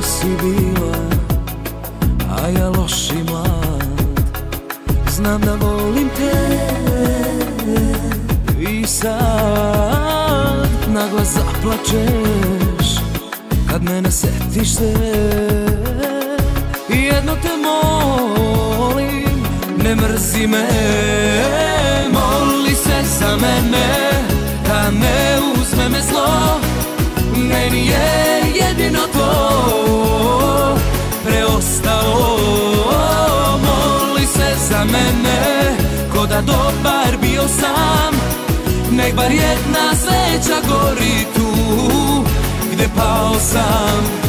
si bila, a ja loš i mlad. Znam da volim te i sad naglas zaplačeš kad mene setiš se. Jedno te molim, ne mrzi me, moli se za mene, da ne uzme me zlo. Meni je jedino to preostalo. Moli se za mene, ko da dobar bio sam. Nek bar jedna sveća gori tu gde pao sam.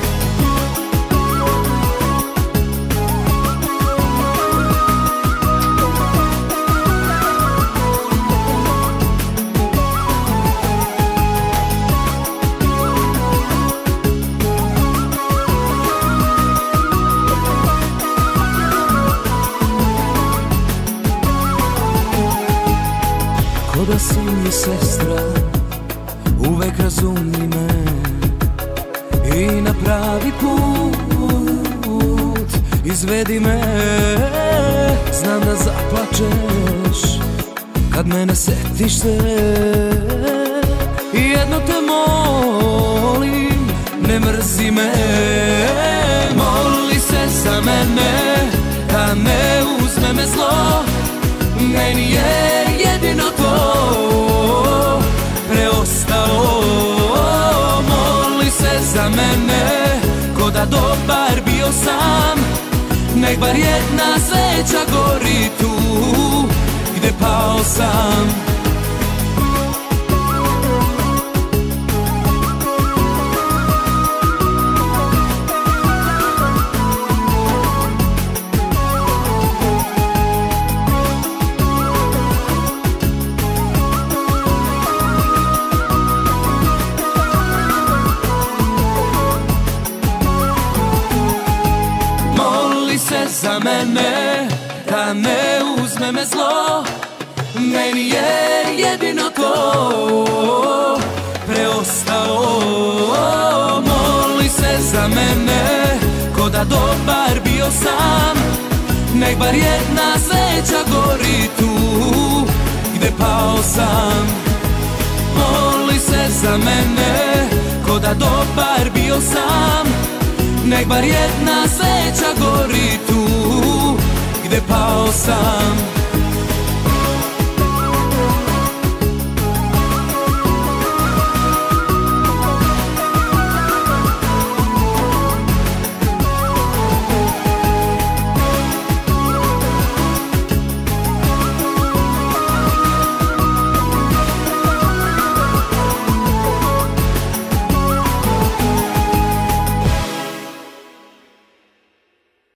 Ko da si mi sestra, uvek razumi me i na pravi put izvedi me. Znam da zaplačeš kad mene setiš se. Jedno te molim, ne mrzi me, moli se za mene, da ne uzme me zlo. Meni je jedino to preostalo. Moli se za mene, ko da dobar bio sam. Nek bar jedna sveća gori tu gde pao sam. Za mene, da ne uzme me zlo. Meni je jedino to preostalo. Moli se za mene, ko da dobar bio sam. Nek bar jedna sveća gori tu gde pao sam. Moli se za mene, ko da dobar bio sam. Nek bar jedna sveća gori tu gde pao sam.